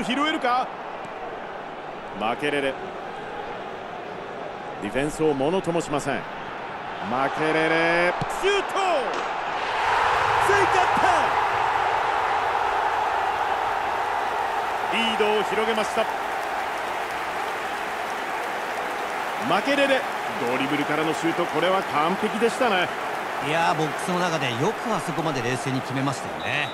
拾えるか。マケレレ、ディフェンスをものともしません。マケレレ、シュート、ついちゃった。リードを広げました。マケレレ、ドリブルからのシュート、これは完璧でしたね。 いやー、ボックスの中でよくあそこまで冷静に決めましたよね。